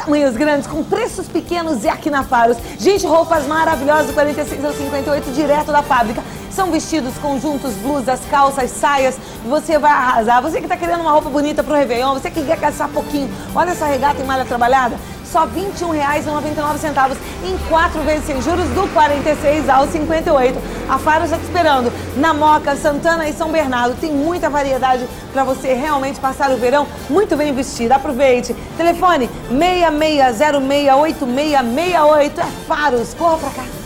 tamanhos grandes com preços pequenos e aqui na Faros. Gente, roupas maravilhosas do 46 ao 58 direto da fábrica. São vestidos, conjuntos, blusas, calças, saias. Você vai arrasar. Você que tá querendo uma roupa bonita pro Réveillon, você que quer gastar pouquinho. Olha essa regata em malha trabalhada. Só R$ 21,99 em 4 vezes sem juros do 46 ao 58. A Faros está te esperando na Moca, Santana e São Bernardo. Tem muita variedade para você realmente passar o verão muito bem vestida. Aproveite. Telefone 66068668. É Faros. Corra pra cá.